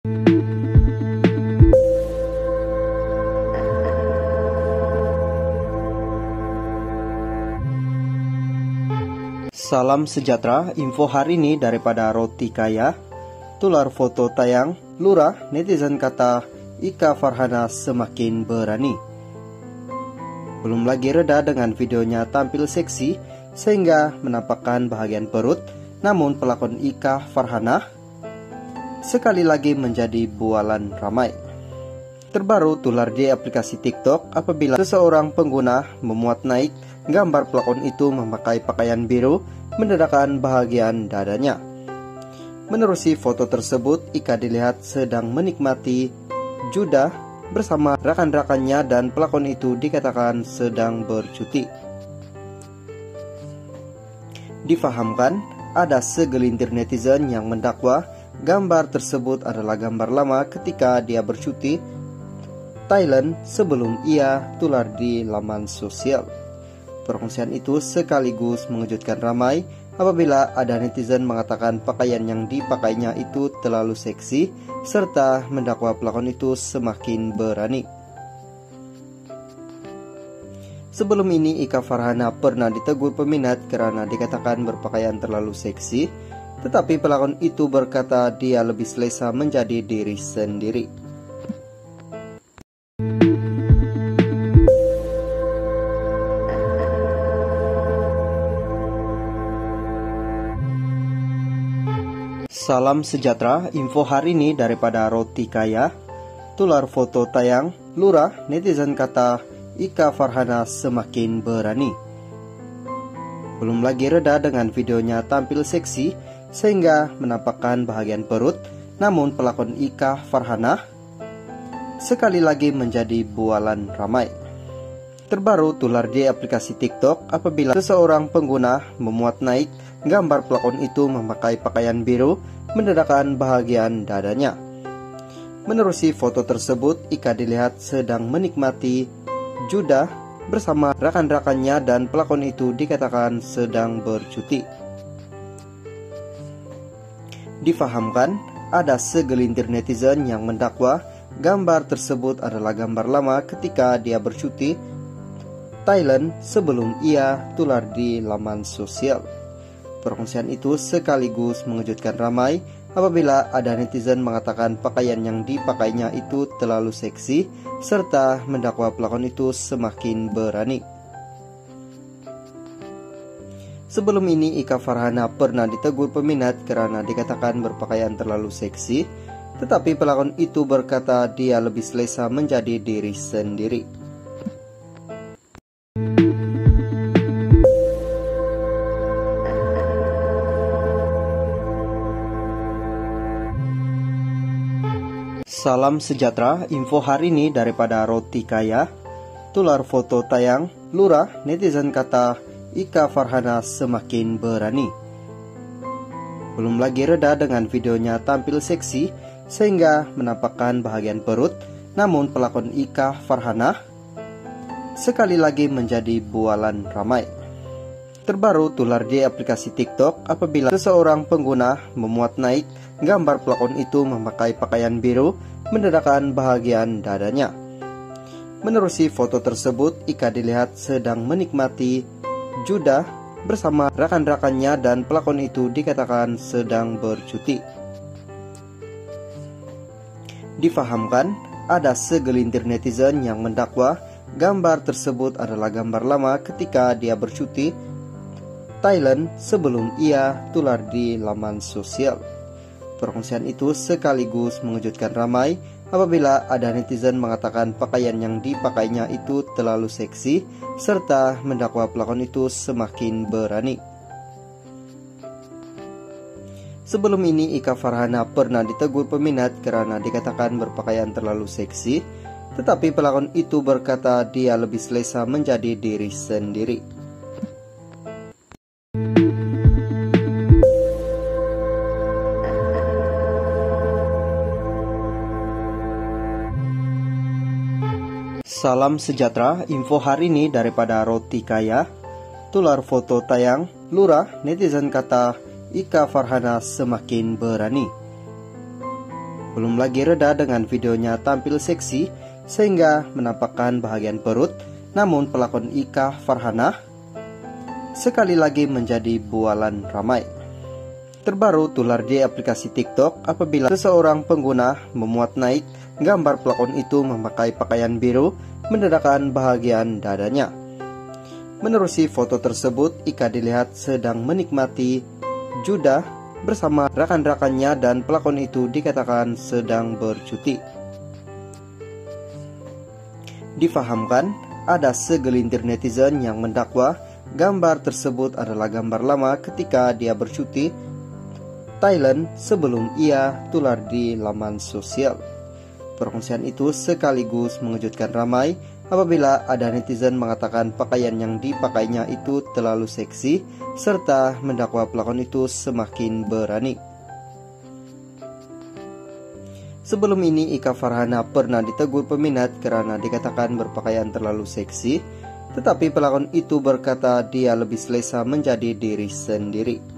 Salam sejahtera, info hari ini daripada Roti Kaya. Tular foto tayang, lurah netizen kata Ika Farhana semakin berani. Belum lagi reda dengan videonya tampil seksi sehingga menampakkan bahagian perut. Namun pelakon Ika Farhana sekali lagi menjadi bualan ramai. Terbaru tular di aplikasi TikTok apabila seseorang pengguna memuat naik gambar pelakon itu memakai pakaian biru menandakan bahagian dadanya. Menerusi foto tersebut, Ika dilihat sedang menikmati judah bersama rekan-rekannya dan pelakon itu dikatakan sedang bercuti. Difahamkan, ada segelintir netizen yang mendakwa gambar tersebut adalah gambar lama ketika dia bercuti Thailand sebelum ia tular di laman sosial. Perkongsian itu sekaligus mengejutkan ramai apabila ada netizen mengatakan pakaian yang dipakainya itu terlalu seksi serta mendakwa pelakon itu semakin berani. Sebelum ini Ika Farhana pernah ditegur peminat karena dikatakan berpakaian terlalu seksi, tetapi pelakon itu berkata dia lebih selesa menjadi diri sendiri. Salam sejahtera, info hari ini daripada Roti Kaya. Tular foto tayang, lurah netizen kata Ika Farhana semakin berani. Belum lagi reda dengan videonya tampil seksi sehingga menampakkan bahagian perut. Namun pelakon Ika Farhana sekali lagi menjadi bualan ramai. Terbaru tular di aplikasi TikTok apabila seseorang pengguna memuat naik gambar pelakon itu memakai pakaian biru menandakan bahagian dadanya. Menerusi foto tersebut, Ika dilihat sedang menikmati judah bersama rekan-rekannya dan pelakon itu dikatakan sedang bercuti. Difahamkan, ada segelintir netizen yang mendakwa gambar tersebut adalah gambar lama ketika dia bercuti Thailand sebelum ia tular di laman sosial. Perkongsian itu sekaligus mengejutkan ramai apabila ada netizen mengatakan pakaian yang dipakainya itu terlalu seksi serta mendakwa pelakon itu semakin berani. Sebelum ini Ika Farhana pernah ditegur peminat karena dikatakan berpakaian terlalu seksi, tetapi pelakon itu berkata dia lebih selesa menjadi diri sendiri. Salam sejahtera, info hari ini daripada Roti Kaya. Tular foto tayang, lurah netizen kata Ika Farhana semakin berani. Belum lagi reda dengan videonya tampil seksi sehingga menampakkan bahagian perut. Namun pelakon Ika Farhana sekali lagi menjadi bualan ramai. Terbaru tular di aplikasi TikTok apabila seseorang pengguna memuat naik gambar pelakon itu memakai pakaian biru menandakan bahagian dadanya. Menerusi foto tersebut, Ika dilihat sedang menikmati judah bersama rekan-rekannya dan pelakon itu dikatakan sedang bercuti. Difahamkan, ada segelintir netizen yang mendakwa gambar tersebut adalah gambar lama ketika dia bercuti Thailand sebelum ia tular di laman sosial. Perkongsian itu sekaligus mengejutkan ramai apabila ada netizen mengatakan pakaian yang dipakainya itu terlalu seksi serta mendakwa pelakon itu semakin berani. Sebelum ini Ika Farhana pernah ditegur peminat karena dikatakan berpakaian terlalu seksi, tetapi pelakon itu berkata dia lebih selesa menjadi diri sendiri. Salam sejahtera, info hari ini daripada Roti Kaya. Tular foto tayang, lurah netizen kata Ika Farhana semakin berani. Belum lagi reda dengan videonya tampil seksi sehingga menampakkan bahagian perut. Namun pelakon Ika Farhana sekali lagi menjadi bualan ramai. Terbaru tular di aplikasi TikTok apabila seseorang pengguna memuat naik gambar pelakon itu memakai pakaian biru menandakan bahagian dadanya. Menerusi foto tersebut, Ika dilihat sedang menikmati judah bersama rekan-rekannya dan pelakon itu dikatakan sedang bercuti. Difahamkan, ada segelintir netizen yang mendakwa gambar tersebut adalah gambar lama ketika dia bercuti Thailand sebelum ia tular di laman sosial. Perkongsian itu sekaligus mengejutkan ramai apabila ada netizen mengatakan pakaian yang dipakainya itu terlalu seksi serta mendakwa pelakon itu semakin berani. Sebelum ini Ika Farhana pernah ditegur peminat karena dikatakan berpakaian terlalu seksi, tetapi pelakon itu berkata dia lebih selesa menjadi diri sendiri.